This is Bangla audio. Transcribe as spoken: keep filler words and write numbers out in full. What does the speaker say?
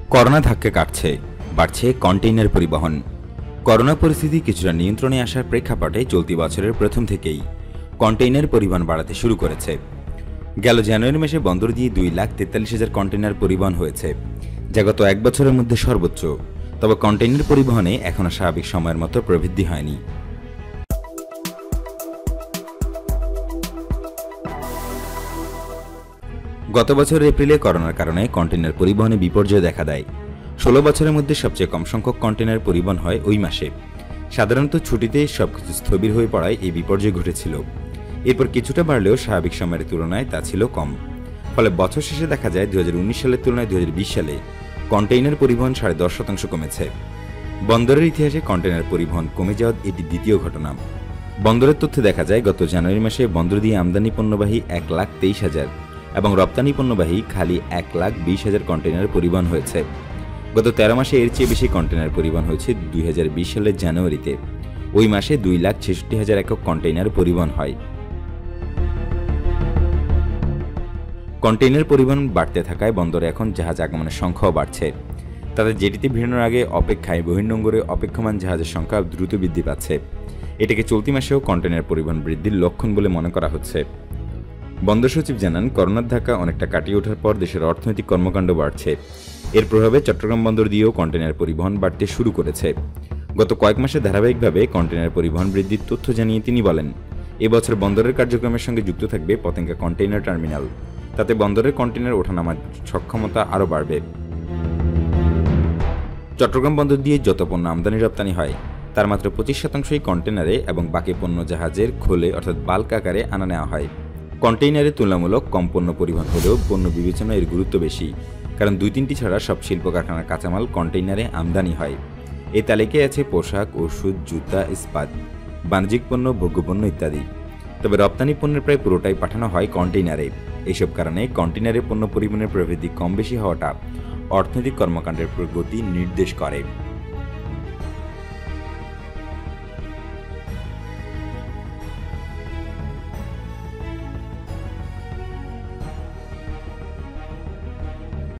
করোনা ধাক্কা কাটছে, বাড়ছে কন্টেইনার পরিবহন। করোনা পরিস্থিতি কিছুটা নিয়ন্ত্রণে আসার প্রেক্ষাপটে চলতি বছরের প্রথম থেকেই কন্টেইনার পরিবহন বাড়াতে শুরু করেছে। গেল জানুয়ারি মাসে বন্দর দিয়ে দুই লাখ তেতাল্লিশ হাজার কন্টেইনার পরিবহন হয়েছে, যা গত এক বছরের মধ্যে সর্বোচ্চ। তবে কন্টেইনার পরিবহনে এখনও স্বাভাবিক সময়ের মতো প্রবৃদ্ধি হয়নি। গত বছর এপ্রিলে করোনার কারণে কন্টেইনার পরিবহনে বিপর্যয় দেখা দেয়। ষোলো বছরের মধ্যে সবচেয়ে কম সংখ্যক কন্টেইনার পরিবহন হয় ওই মাসে। সাধারণত ছুটিতে সবকিছু স্থবির হয়ে পড়ায় এই বিপর্যয় ঘটেছিল। এরপর কিছুটা বাড়লেও স্বাভাবিক সময়ের তুলনায় তা ছিল কম। ফলে বছর শেষে দেখা যায় দুই হাজার উনিশ সালের তুলনায় দুই হাজার বিশ সালে কন্টেইনার পরিবহন সাড়ে দশ শতাংশ কমেছে। বন্দরের ইতিহাসে কন্টেইনার পরিবহন কমে যাওয়া এটি দ্বিতীয় ঘটনা। বন্দরের তথ্যে দেখা যায় গত জানুয়ারি মাসে বন্দর দিয়ে আমদানি পণ্যবাহী এক লাখ তেইশ হাজার এবং রপ্তানি পণ্যবাহী খালি এক লাখ বিশ হাজার কন্টেইনার পরিবহন হয়েছে। গত তেরো মাসে এর চেয়ে বেশি কন্টেইনার পরিবহন হয়েছে দুই হাজার বিশ সালের জানুয়ারিতে। ওই মাসে দুই লাখ ছেষট্টি হাজার একক কন্টেইনার পরিবহন হয়। কন্টেইনার পরিবহন বাড়তে থাকায় বন্দরে এখন জাহাজ আগমনের সংখ্যাও বাড়ছে। তাদের জেটিতে ভিড়ানোর আগে অপেক্ষায় বহির্নোঙরে অপেক্ষমান জাহাজের সংখ্যা দ্রুত বৃদ্ধি পাচ্ছে। এটাকে চলতি মাসেও কন্টেইনার পরিবহন বৃদ্ধির লক্ষণ বলে মনে করা হচ্ছে। বন্দর সচিব জানান, করোনার ধাক্কা অনেকটা কাটিয়ে ওঠার পর দেশের অর্থনৈতিক কর্মকাণ্ড বাড়ছে। এর প্রভাবে চট্টগ্রাম বন্দর দিয়েও কন্টেইনার পরিবহন বাড়তে শুরু করেছে। গত কয়েক মাসে ধারাবাহিকভাবে কন্টেইনার পরিবহন বৃদ্ধির তথ্য জানিয়ে তিনি বলেন, এবছর বন্দরের কার্যক্রমের সঙ্গে যুক্ত থাকবে পতেঙ্গা কন্টেইনার টার্মিনাল। তাতে বন্দরের কন্টেইনার ওঠানামার সক্ষমতা আরও বাড়বে। চট্টগ্রাম বন্দর দিয়ে যত পণ্য আমদানি রপ্তানি হয় তার মাত্র পঁচিশ শতাংশই কন্টেইনারে এবং বাকি পণ্য জাহাজের খোলে অর্থাৎ বাল্ক আকারে আনা নেওয়া হয়। কন্টেইনারে তুলনামূলক কম পণ্য পরিবহন হলেও পণ্য বিবেচনায় এর গুরুত্ব বেশি, কারণ দুই তিনটি ছাড়া সব শিল্প কারখানার কাঁচামাল কন্টেইনারে আমদানি হয়। এই তালিকায় আছে পোশাক, ওষুধ, জুতা, ইস্পাত, বাণিজ্যিক পণ্য, ভোগ্যপণ্য ইত্যাদি। তবে রপ্তানি পণ্যের প্রায় পুরোটাই পাঠানো হয় কন্টেইনারে। এইসব কারণে কন্টেইনারে পণ্য পরিবহনের প্রবৃদ্ধি কম বেশি হওয়াটা অর্থনৈতিক কর্মকাণ্ডের প্রগতি নির্দেশ করে।